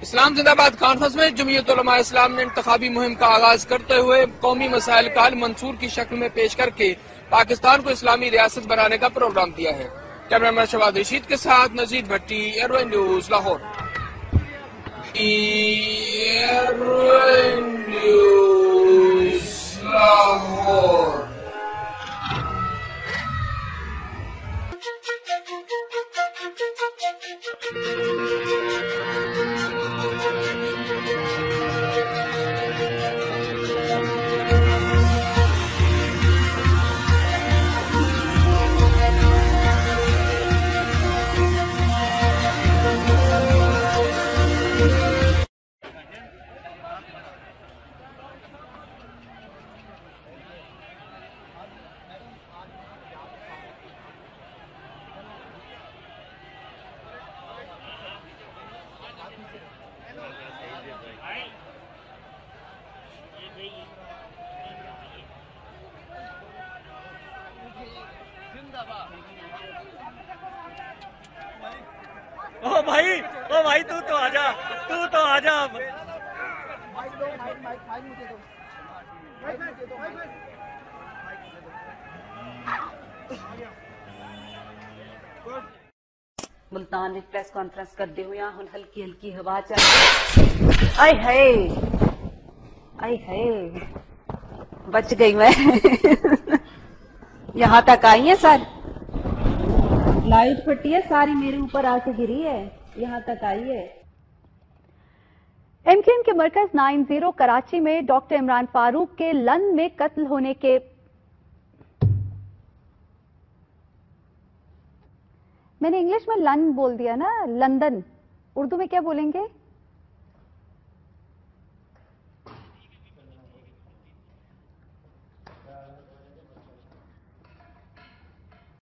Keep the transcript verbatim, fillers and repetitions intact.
इस्लाम जिंदाबाद कॉन्फ्रेंस में जमीयत उलमा इस्लाम ने इंतखाबी मुहिम का आगाज करते हुए कौमी मसाइल का हल मंसूर की शक्ल में पेश करके पाकिस्तान को इस्लामी रियासत बनाने का प्रोग्राम दिया है। कैमरामैन शवाद रशीद के साथ Nazir Bhatti, airway news Lahore. Airway news Lahore. ओ भाई, ओ भाई तू तो आजा, तू तो आजा। मुल्तान में प्रेस कॉन्फ्रेंस करते हुए हुन हल्की हल्की हवा चल। आय हाय, आय हाय, बच गई मैं। यहाँ तक आई है सर, लाइट फटी है सारी, मेरे ऊपर आके गिरी है, यहाँ तक आई है। एमक्यूएम के मरकज नाइन जीरो कराची में डॉक्टर इमरान फारूक के लंदन में कत्ल होने के मैंने इंग्लिश में लंदन बोल दिया ना, लंदन, उर्दू में क्या बोलेंगे?